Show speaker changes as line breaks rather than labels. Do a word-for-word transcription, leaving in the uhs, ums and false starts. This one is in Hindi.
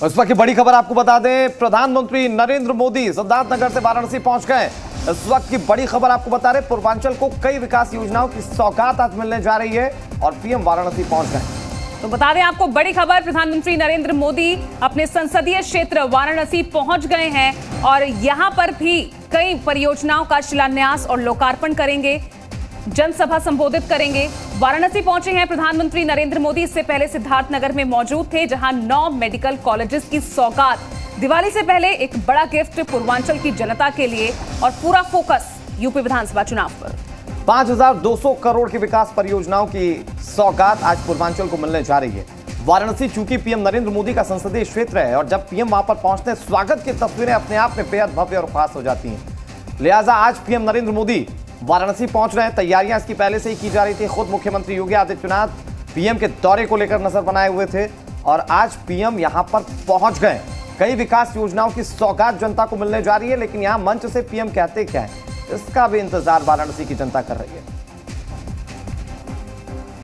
इस वक्त की बड़ी खबर आपको बता दें, प्रधानमंत्री नरेंद्र मोदी सिद्धार्थनगर से वाराणसी पहुंच गए। इस वक्त की बड़ी खबर आपको बता रहे, पूर्वांचल को कई विकास योजनाओं की सौगात आज मिलने जा रही है और पीएम वाराणसी पहुंच गए।
तो बता दें आपको बड़ी खबर, प्रधानमंत्री नरेंद्र मोदी अपने संसदीय क्षेत्र वाराणसी पहुंच गए हैं और यहां पर भी कई परियोजनाओं का शिलान्यास और लोकार्पण करेंगे, जनसभा संबोधित करेंगे। वाराणसी पहुंचे हैं प्रधानमंत्री नरेंद्र मोदी। इससे पहले सिद्धार्थनगर में मौजूद थे, जहां नौ मेडिकल कॉलेजेस की सौगात। दिवाली से पहले एक बड़ा गिफ्ट पूर्वांचल की जनता के लिए और पूरा फोकस यूपी विधानसभा चुनाव पर।
पांच हजार दो सौ करोड़ की विकास परियोजनाओं की सौगात आज पूर्वांचल को मिलने जा रही है। वाराणसी चूंकि पीएम नरेंद्र मोदी का संसदीय क्षेत्र है और जब पीएम वहां पर पहुंचते हैं, स्वागत की तस्वीरें अपने आप में बेहद भव्य और खास हो जाती हैं। लिहाजा आज पीएम नरेंद्र मोदी वाराणसी पहुंच रहे हैं। तैयारियां इसकी पहले से ही की जा रही थी। खुद मुख्यमंत्री योगी आदित्यनाथ पीएम के दौरे को लेकर नजर बनाए हुए थे और आज पीएम यहां पर पहुंच गए। कई विकास योजनाओं की सौगात जनता को मिलने जा रही है, लेकिन यहां मंच से पीएम कहते क्या है, इसका भी इंतजार वाराणसी की जनता कर रही है।